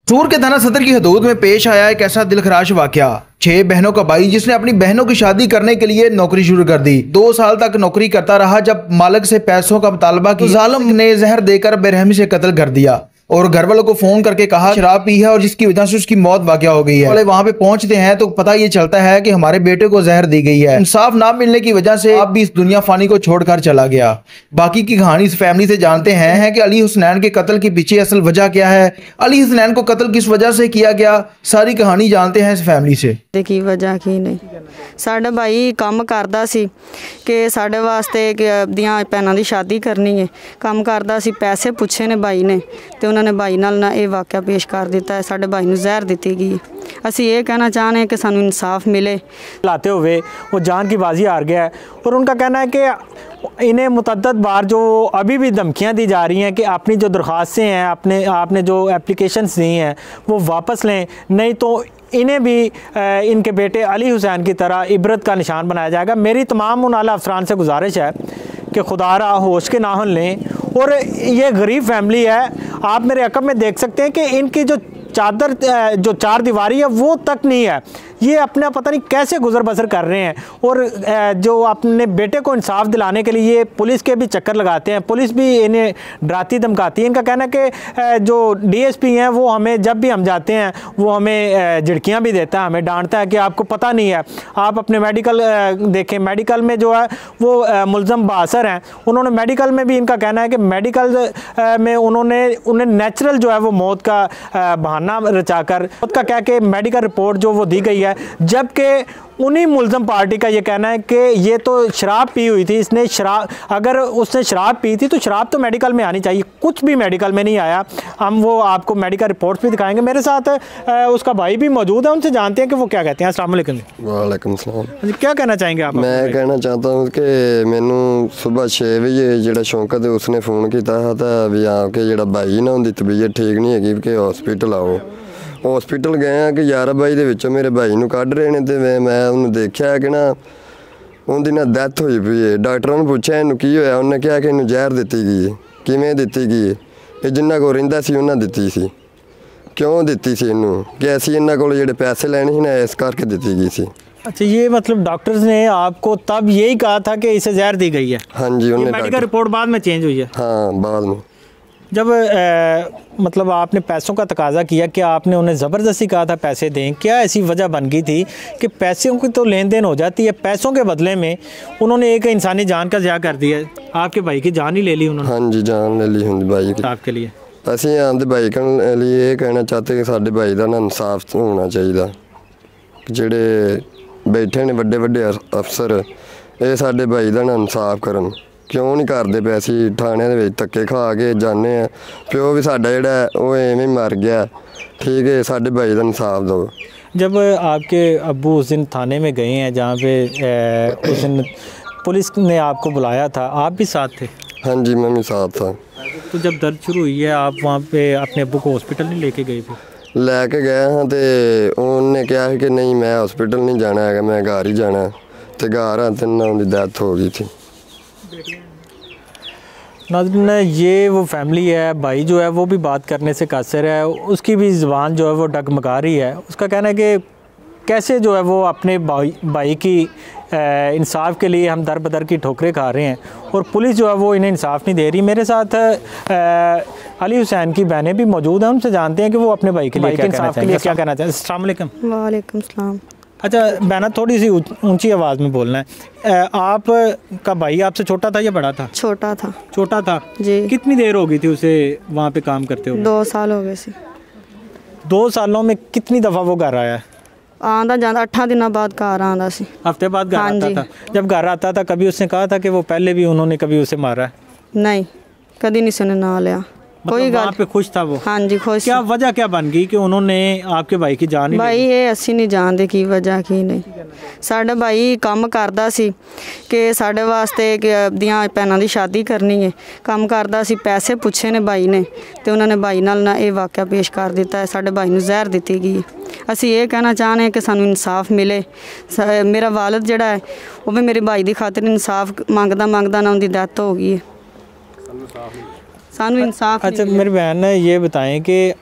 सूर के थाना सदर की हदूद में पेश आया एक ऐसा दिलखराश वाकया। 6 बहनों का भाई जिसने अपनी बहनों की शादी करने के लिए नौकरी शुरू कर दी। 2 साल तक नौकरी करता रहा। जब मालिक से पैसों का मुतालबा किया, जालिम ने जहर देकर बेरहमी से कत्ल कर दिया और घर वालों को फोन करके कहा शराब पी है और जिसकी वजह से उसकी मौत वाकया हो गई है। वाले वहाँ पे पहुंचते हैं तो पता ये चलता है कि हमारे बेटे को जहर दी गई है। इंसाफ ना मिलने की वजह से अब भी इस दुनिया फानी को छोड़कर चला गया। बाकी की कहानी इस फैमिली से जानते हैं कि अली हुसनैन के कत्ल के पीछे असल वजह क्या है, अली हुसनैन को कत्ल किस वजह से किया गया, सारी कहानी जानते हैं इस फैमिली से। की वजह की नहीं, साडा भाई काम करदा सी कि साडे वास्ते दियां भैनां दी शादी करनी है। काम करदा सी, पैसे पूछे ने भाई ने ते उन्होंने भाई नाल ना ये वाक़या पेश कर दिता है। साडे भाई नूं जहर दित्ती गई है। असी ये कहना चाहते हैं कि सानू इंसाफ मिले। लाते हुए वो जान की बाजी हार गया है और उनका कहना है कि इन्हें मुतअद्दिद बार जो अभी भी धमकियां दी जा रही हैं कि अपनी जो दरख्वास्तें हैं, आपने जो एप्लीकेशंस दी हैं वो वापस लें, नहीं तो इन्हें भी इनके बेटे अली हुसैन की तरह इबरत का निशान बनाया जाएगा। मेरी तमाम उन आला अफसरान से गुजारिश है कि खुदारा होश के नाहन लें। और ये गरीब फैमिली है, आप मेरे अकब में देख सकते हैं कि इनकी जो चादर जो 4 दीवारी है वो तक नहीं है। ये अपना पता नहीं कैसे गुजर बसर कर रहे हैं और जो अपने बेटे को इंसाफ दिलाने के लिए ये पुलिस के भी चक्कर लगाते हैं। पुलिस भी इन्हें डराती धमकाती है। इनका कहना है कि जो डीएसपी हैं वो हमें जब भी हम जाते हैं वो हमें झिड़कियाँ भी देता है, हमें डांटता है कि आपको पता नहीं है, आप अपने मेडिकल देखें। मेडिकल में जो है वो मुलज़म बासर हैं। उन्होंने मेडिकल में भी इनका कहना है कि मेडिकल में उन्हें नेचुरल जो है वो मौत का बहाना रचाकर मौत का कह के मेडिकल रिपोर्ट जो वो दी गई है, जबकि उन्हीं मुल्ज़म पार्टी का ये कहना है कि ये तो शराब पी हुई थी, इसने शराब, अगर उसने शराब पी थी तो शराब तो मेडिकल में आनी चाहिए, कुछ भी मेडिकल में नहीं आया। हम वो आपको मेडिकल रिपोर्ट्स भी दिखाएंगे। मेरे साथ उसका भाई भी मौजूद है, उनसे जानते हैं कि वो क्या कहते हैं। अस्सलाम वालेकुम। वालेकुम सलाम। क्या कहना चाहेंगे आप? मैं कहना चाहता हूँ कि मैनू सुबह 6 बजे जो शौकत उसने फ़ोन किया था भी आके जो भाई ना उनकी तबीयत ठीक नहीं हैगी कि हॉस्पिटल आओ। हॉस्पिटल गए हैं कि 11 बजे ਦੇ ਵਿੱਚੋਂ मेरे भाई ਨੂੰ ਕੱਢ ਰਹੇ ਨੇ ਤੇ ਮੈਂ ਉਹਨੂੰ ਦੇਖਿਆ ਕਿ ਨਾ ਉਹਦੀ ਨਾ ਡੈਥ ਹੋਈ ਪਈ ਹੈ। ਡਾਕਟਰਾਂ ਨੂੰ ਪੁੱਛਿਆ ਇਹਨੂੰ ਕੀ ਹੋਇਆ, ਉਹਨੇ ਕਿਹਾ ਕਿ ਇਹਨੂੰ ਜ਼ਹਿਰ ਦਿੱਤੀ ਗਈ ਹੈ। ਕਿਵੇਂ ਦਿੱਤੀ ਗਈ ਹੈ? ਇਹ ਜਿੰਨਾ ਕੋਲ ਰਹਿੰਦਾ ਸੀ ਉਹਨਾਂ ਦਿੱਤੀ ਸੀ। ਕਿਉਂ ਦਿੱਤੀ ਸੀ ਇਹਨੂੰ? ਕਿ ਅਸੀਂ ਇਹਨਾਂ ਕੋਲ ਜਿਹੜੇ ਪੈਸੇ ਲੈਣੇ ਸੀ ਨਾ ਇਸ ਕਰਕੇ ਦਿੱਤੀ ਗਈ ਸੀ। अच्छा, ये मतलब डॉक्टर्स ने आपको तब यही कहा था कि इसे जहर दी गई है? हाँ जी, उन्होंने मेडिकल रिपोर्ट बाद में चेंज हुई है? हाँ, बाद में। जब मतलब आपने पैसों का तकाजा किया कि आपने उन्हें ज़बरदस्ती कहा था पैसे दें, क्या ऐसी वजह बन गई थी कि पैसों की तो लेन देन हो जाती है, पैसों के बदले में उन्होंने एक इंसानी जान का ज़िया कर दिया? आपके भाई की जान ही ले ली उन्होंने? हाँ जी, जान ले ली होंगी भाई की। आपके लिए ਅਸੀਂ ਆਪਦੇ ਭਾਈ ਲਈ ਇਹ ਕਹਿਣਾ ਚਾਹते ਕਿ ਸਾਡੇ ਭਾਈ ਦਾ ਨਾ ਇਨਸਾਫ ਹੋਣਾ ਚਾਹੀਦਾ। ਜਿਹੜੇ ਬੈਠੇ ਨੇ ਵੱਡੇ ਵੱਡੇ ਅਫਸਰ ਇਹ ਸਾਡੇ ਭਾਈ ਦਾ ਨਾ ਇਨਸਾਫ ਕਰਨ। क्यों नहीं करते पे? ਅਸੀਂ थाने ਦੇ ਵਿੱਚ ਧੱਕੇ खा के जाने हैं, प्यो भी साडा ਜਿਹੜਾ ਉਹ ਐਵੇਂ मर गया। ठीक है, साडे भाई ਦਾ इंसाफ दो। जब आपके अब्बू उस दिन थाने में गए हैं जहाँ पे उस दिन पुलिस ने आपको बुलाया था, आप भी साथ थे? हाँ जी, मैं भी साथ था। तो जब दर्द शुरू हुई है आप वहाँ पे अपने अब्बू को हॉस्पिटल नहीं लेके गए थे? लैके गया हाँ, तो उन्होंने कहा कि नहीं मैं हॉस्पिटल नहीं जाना है, मैं घर ही जाना। तो घर आते ना उनकी डेथ हो गई थी। नाज़रीन, ये वो फैमिली है, भाई जो है वो भी बात करने से कासिर है, उसकी भी ज़ुबान जो है वो डगमगा रही है। उसका कहना है कि कैसे जो है वो अपने भाई की इंसाफ के लिए हम दर बदर की ठोकरें खा रहे हैं और पुलिस जो है वो इन्हें इंसाफ नहीं दे रही। मेरे साथ अली हुसैन की बहनें भी मौजूद हैं, उनसे जानते हैं कि वो अपने भाई के लिए क्या कहना चाहेंगे। अस्सलाम वालेकुम। वालेकुम सलाम। अच्छा बहना, थोड़ी सी ऊंची आवाज़ में बोलना है। आप का भाई आपसे छोटा था या बड़ा था? छोटा था। छोटा था जी। कितनी देर हो गई थी उसे वहाँ पे काम करते हुए? 2 साल हो गए सी। 2 सालों में कितनी दफ़ा वो घर आया? आंदा जाता 8 दिनों बाद घर आंदा सी। हफ्ते बाद घर आता था? जब घर आता था कभी उसने कहा था कि वो पहले भी उन्होंने कभी उसे मारा है? नहीं, कभी नहीं सुने ना लिया। कोई वहाँ पे खुश था वो? हाँ जी, खुश। क्या वजह क्या बन गई कि उन्होंने आपके भाई की जान? भाई ये असी नहीं जानते की वजह की नहीं। साडा भाई काम करदा सी कि साडे वास्ते दियां भैनां दी शादी करनी है। काम करदा सी, पैसे पूछे ने भाई ने ते उन्होंने भाई नाल ना ये वाक़या पेश कर दिता है। साडे भाई नूं जहर दित्ती गई है। असी ये कहना चाहते हैं कि सानू इंसाफ मिले। मेरा वालिद जिहड़ा है वो भी मेरे भाई की खातिर इंसाफ मंगदा ना उनकी डेथ हो गई है। सानू इंसाफ। अच्छा मेरी बहन, ये बताएं कि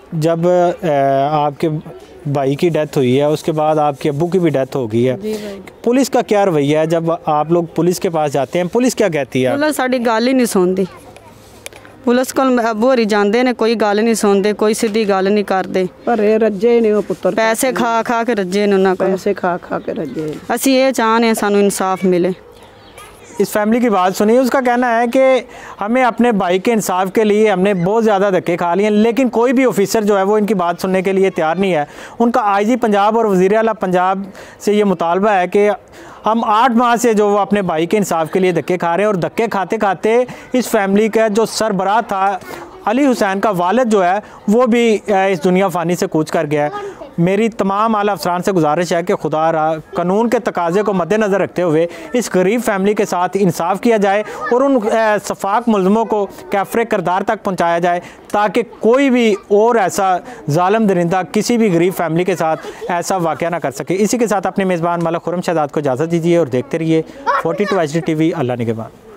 जब आपके भाई की डेथ हुई है, उसके बाद आपके अब्बू की भी डेथ हो गई है, पुलिस का क्या रवैया है जब आप लोग पुलिस के पास जाते हैं? पुलिस क्या कहती है? पुलिस साड़ी गल ही नहीं सुनती। पुलिस को अब्बू हरी जाते ने, कोई गल नहीं सुनते, कोई सीधी गल नहीं करते। पर रज्जे ने पुत्र पैसे खा खा के रज्जे ने, उन्होंने पैसे खा खा के रज्जे। असी ये चाहते सानू इंसाफ मिले। इस फैमिली की बात सुनिए, उसका कहना है कि हमें अपने भाई के इंसाफ के लिए हमने बहुत ज़्यादा धक्के खा लिए, लेकिन कोई भी ऑफिसर जो है वो इनकी बात सुनने के लिए तैयार नहीं है। उनका आईजी पंजाब और वज़ीर आला पंजाब से ये मुतालबा है कि हम 8 माह से जो वो अपने भाई के इंसाफ के लिए धक्के खा रहे हैं, और धक्के खाते खाते इस फैमिली का जो सरबराह था अली हुसैन का वालिद जो है वो भी इस दुनिया फ़ानी से कूच कर गया है। मेरी तमाम आला अफसरान से गुजारिश है कि खुदा कानून के तकाजे को मद्देनज़र रखते हुए इस गरीब फैमिली के साथ इंसाफ किया जाए और उन सफाक मुल्ज़मों को कैफ़रे किरदार तक पहुँचाया जाए, ताकि कोई भी और ऐसा ज़ालिम दरिंदा किसी भी गरीब फैमिली के साथ ऐसा वाक़या ना कर सके। इसी के साथ अपने मेज़बान मलिक खुर्रम शहजाद को इजाज़त दीजिए और देखते रहिए 42 HD TV। अल्लाह निगहबान।